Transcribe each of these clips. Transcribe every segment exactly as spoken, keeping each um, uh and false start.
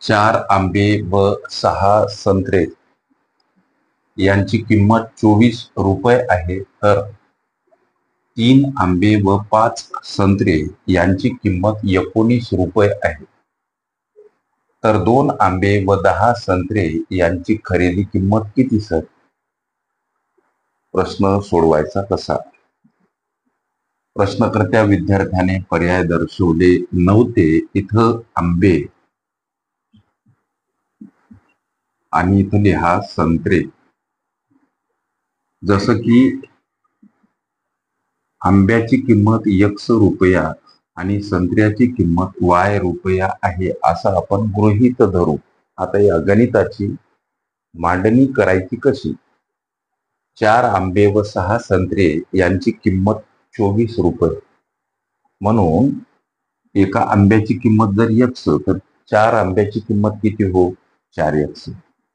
चार आंबे व सहा संत्रे यांची किंमत चोवीस रुपये आहे, तर तीन आंबे व पाच संत्रे यांची किंमत एकोणीस रुपये आहे. तर दोन आंबे व दहा संत्रे यांची खरेदी किंमत किती सर? प्रश्न सोडवायचा कसा? प्रश्नकर्त्या विद्यार्थ्याने पर्याय दर्शवले नव्हते. इथं आंबे आणि इथं लिहा संत्रे. जसं की आंब्याची किंमत एक्स रुपया आणि संत्र्याची किंमत वाय रुपया आहे असं आपण गृहीत धरू. आता या गणिताची मांडणी करायची कशी? चार आंबे व सहा संत्रे यांची किंमत चोवीस रुपये, म्हणून एका आंब्याची किंमत जर एक्स तर चार आंब्याची किंमत किती हो? चार एक्स.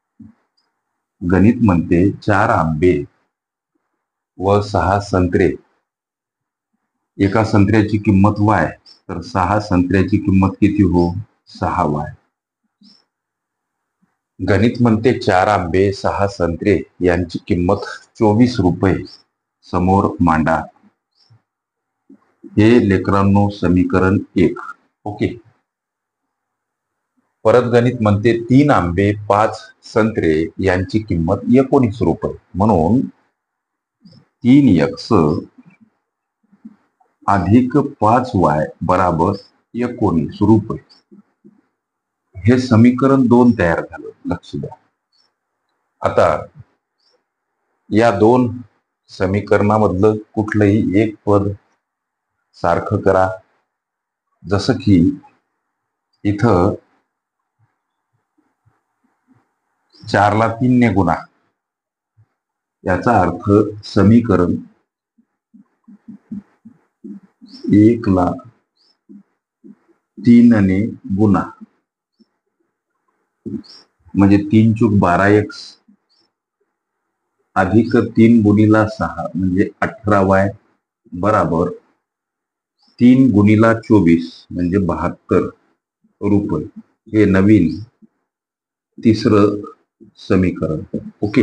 गणित म्हणते चार आंबे व सहा संत्रे, एका संत्र्याची किंमत वाय, तर सहा संत्र्याची किंमत किती हो? सहा वाय. गणित म्हणते चार आंबे सहा संत्रे यांची किंमत चोवीस रुपये समोर मांडा. हे लेकरांनो समीकरण एक. ओके. परत गणित म्हणते तीन आंबे पाच संत्रे यांची किंमत एकोणीस रुपये, म्हणून तीन एक्स अधिक पाच वाय बराबर एकोणीस रुपये. हे समीकरण दोन तयार झालं. लक्ष द्या. आता या दोन समीकरणामधलं कुठलंही एक पद सारखं करा. जसं की इथं चारला तीन ने गुणा, याचा अर्थ समीकरण एक ला तीन ने गुणा म्हणजे तीन चूक बारा एक्स अधिक तीन गुणीला सहा म्हणजे अठरा वाय बराबर तीन गुणीला चोवीस म्हणजे बहात्तर रुपये. हे नवीन तिसरं समीकरण. ओके.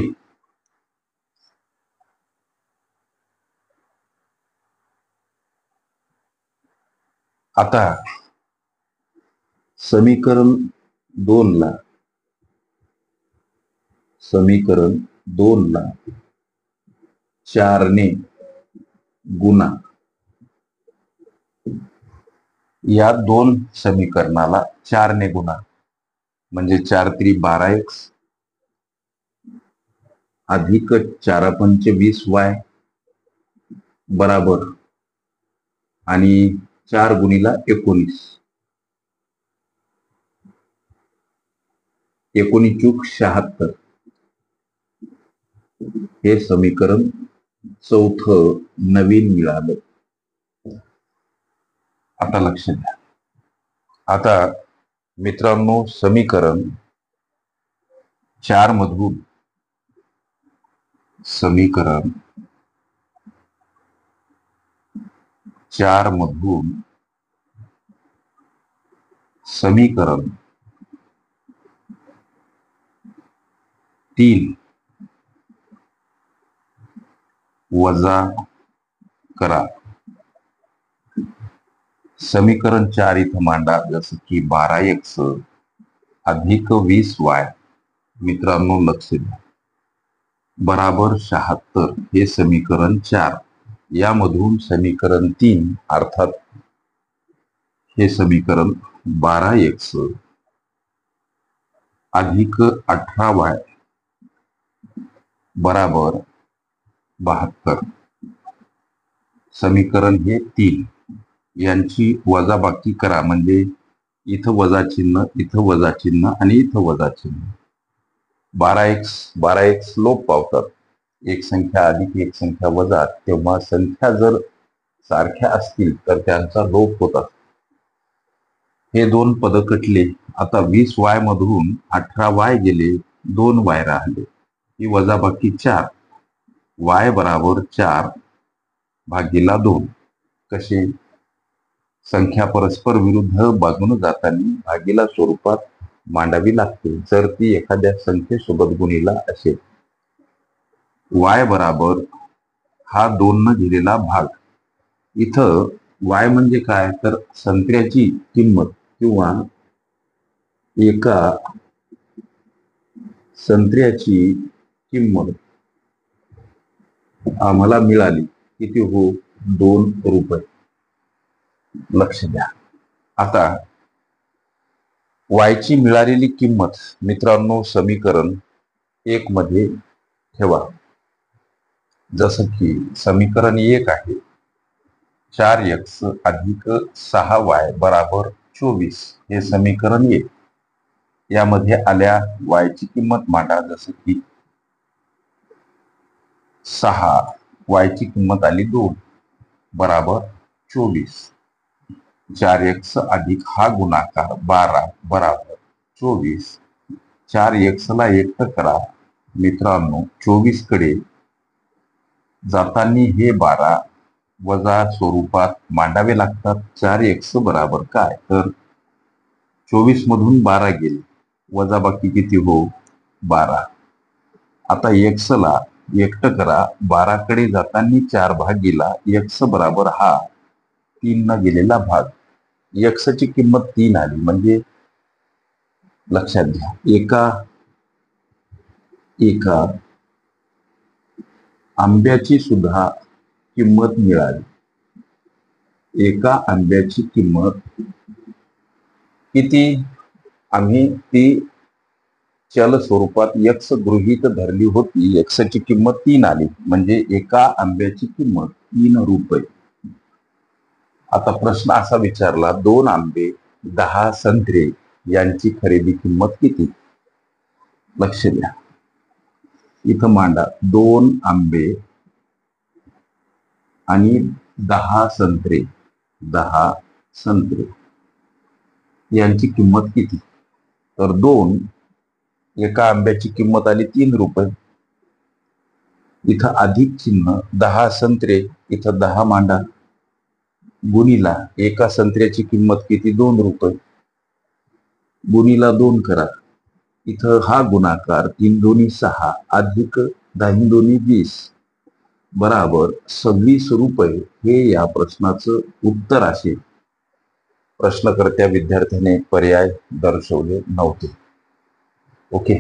आता समीकरण दोन ला समीकरण दोन ला चारने गुणा. या दोन समीकरणाला चारने गुणा म्हणजे चार त्री बारा एक्स अधिक चार पंच वीस वाय बराबर आणि चार गुणीला एकोणीस, एकोणीस चूक शहात्तर. हे समीकरण चौथं नवीन मिळालं. आता लक्ष द्या. आता मित्रांनो समीकरण चार मधून समीकरण चार मधून समीकरण तीन वजा करा. समीकरण चार इथं मांडा. जसं की बारा एक्स अधिक वीस वाय मित्रांनो लक्ष द्या बराबर शहात्तर. हे समीकरण चार. यामधून समीकरण तीन अर्थात हे समीकरण बारा एक्स अधिक अठरा वाय बराबर बहात्तर. समीकरण हे तीन यांची वजाबाकी करा म्हणजे इथं वजा चिन्ह, इथं वजा चिन्ह आणि इथं वजा चिन्ह. बारा एक्स बारा एक्स लोप पावतात. एक संख्या अधिक एक संख्या वजा, तेव्हा संख्या जर सारख्या असतील तर त्यांचा लोप होतात. हे दोन पद कटले. आता वीस वाय मधून अठरा वाय गेले, दोन वाय राहिले. ही वजाबाकी चार. वाय बराबर चार भागीला दोन. कसे? संख्या परस्पर विरुद्ध बाजूने जाताना भागीला स्वरूपात मांडावी लागते जर ती एखाद्या संख्येसोबत गुणिला असेल. वाय बराबर हा दोन न दिलेला भाग. इथं वाय म्हणजे काय तर संत्र्याची किंमत किंवा एका संत्र्याची किंमत आम्हाला मिळाली किती हो दोन रुपये. लक्ष द्या. आता वायची मिळालेली किंमत मित्रांनो समीकरण एक मध्ये ठेवा. जसं की समीकरण एक आहे चार एक्स अधिक सहा वाय बराबर चोवीस. हे समीकरण एक. यामध्ये आल्या वायची किंमत मांडा. जसं की सहा वायची किंमत आली दोन बराबर चोवीस. चार एक्स अधिक हा गुणाकार बारा बराबर चोवीस. चार एक्स ला एकटं करा मित्रांनो. चोवीस कडे जाताना हे बारा वजा स्वरूपात मांडावे लागतात. चार एक्स बराबर काय तर चोवीस मधून बारा गेले वजा बाकी किती हो बारा. आता एक्स ला एकटं करा. बारा कडे जाताना चार भाग गेला. एक्स बराबर हा तीन न गेलेला भाग. एक्स ची किंमत तीन आली म्हणजे लक्षात घ्या एका एका आंब्याची सुद्धा किंमत मिळाली. एका आंब्याची किंमत किती आम्ही ती चल स्वरूपात एक्स गृहीत धरली होती. एक्स ची किंमत तीन आली म्हणजे एका आंब्याची किंमत तीन रुपये. आता प्रश्न असा विचारला दोन आंबे दहा संत्रे यांची खरेदी किंमत किती. लक्ष द्या. इथं मांडा दोन आंबे आणि दहा संत्रे दहा संत्रे यांची किंमत किती. तर दोन एका आंब्याची किंमत आली तीन रुपये. इथं अधिक चिन्ह दहा संत्रे इथं दहा मांडा गुणीला एका संत्र्याची किंमत किती दोन रुपये गुणीला दोन करा. इथं हा गुणाकार तीन दोन्ही सहा अधिक दहा दोन्ही वीस बराबर सव्वीस रुपये. हे या प्रश्नाचं उत्तर असेल. प्रश्नकर्त्या विद्यार्थ्याने पर्याय दर्शवले नव्हते. ओके.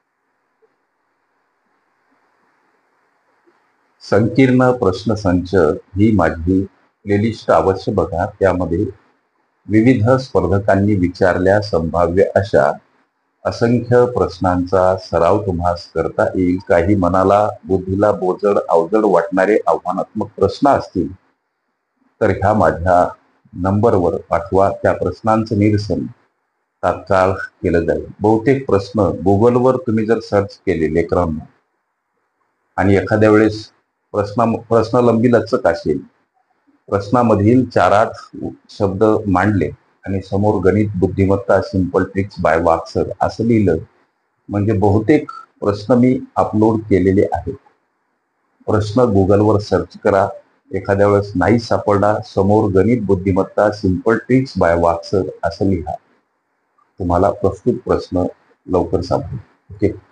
संकीर्ण प्रश्नसंच ही माझी प्लेलिस्ट अवश्य बघा. त्यामध्ये विविध स्पर्धकांनी विचारल्या संभाव्य अशा असंख्य प्रश्नांचा सराव तुम्हास करता येईल. काही मनाला बुद्धीला बोजड अवजड वाटणारे आव्हानात्मक प्रश्न असतील तर ह्या माझ्या नंबरवर पाठवा. त्या प्रश्नांचं निरसन तात्काळ केलं जाईल. बहुतेक प्रश्न गुगलवर तुम्ही जर सर्च केले लेकरांना आणि एखाद्या वेळेस प्रश्न प्रश्न लंबी लचक असेल प्रश्नामधील चार आठ शब्द मांडले आणि समोर गणित बुद्धिमत्ता सिंपल ट्रिक्स बाय वाक्सर असं लिहिलं म्हणजे बहुतेक प्रश्न मी अपलोड केलेले आहेत. प्रश्न गुगलवर सर्च करा. एखाद्या वेळेस नाही सापडला समोर गणित बुद्धिमत्ता सिंपल ट्रिक्स बाय वाक्सर असं लिहा. तुम्हाला प्रस्तुत प्रश्न लवकर सापडेल. ओके.